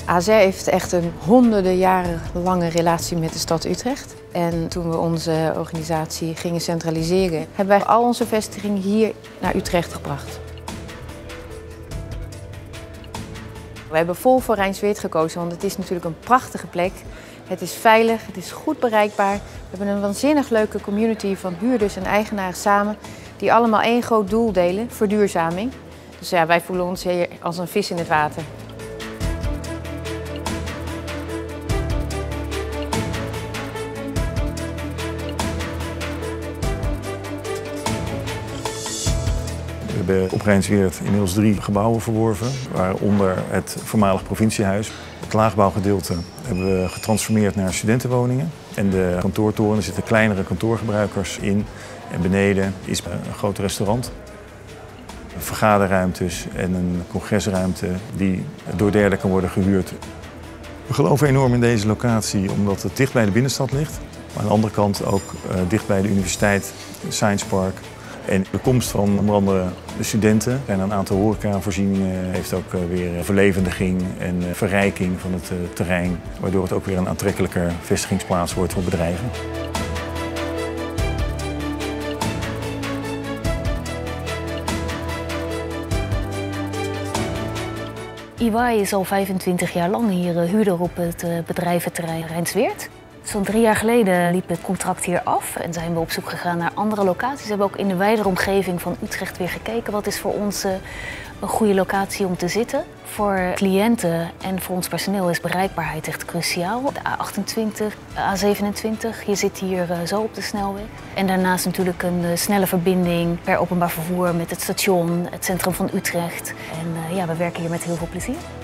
ASR heeft echt een honderden jaren lange relatie met de stad Utrecht. En toen we onze organisatie gingen centraliseren, hebben wij al onze vestigingen hier naar Utrecht gebracht. We hebben vol voor Rijnsweerd gekozen, want het is natuurlijk een prachtige plek. Het is veilig, het is goed bereikbaar. We hebben een waanzinnig leuke community van huurders en eigenaren samen, die allemaal één groot doel delen, verduurzaming. Dus ja, wij voelen ons hier als een vis in het water. We hebben op Rijnsweerd inmiddels 3 gebouwen verworven, waaronder het voormalig provinciehuis. Het laagbouwgedeelte hebben we getransformeerd naar studentenwoningen. En de kantoortoren zitten kleinere kantoorgebruikers in. En beneden is een groot restaurant. Vergaderruimtes en een congresruimte die door derden kan worden gehuurd. We geloven enorm in deze locatie omdat het dicht bij de binnenstad ligt. Maar aan de andere kant ook dicht bij de universiteit, Science Park. En de komst van onder andere de studenten en een aantal horecavoorzieningen heeft ook weer verlevendiging en verrijking van het terrein. Waardoor het ook weer een aantrekkelijker vestigingsplaats wordt voor bedrijven. EY is al 25 jaar lang hier huurder op het bedrijventerrein Rijnsweerd. Zo'n 3 jaar geleden liep het contract hier af en zijn we op zoek gegaan naar andere locaties. We hebben ook in de wijdere omgeving van Utrecht weer gekeken. Wat is voor ons een goede locatie om te zitten? Voor cliënten en voor ons personeel is bereikbaarheid echt cruciaal. De A28, A27, je zit hier zo op de snelweg. En daarnaast natuurlijk een snelle verbinding per openbaar vervoer met het station, het centrum van Utrecht. En ja, we werken hier met heel veel plezier.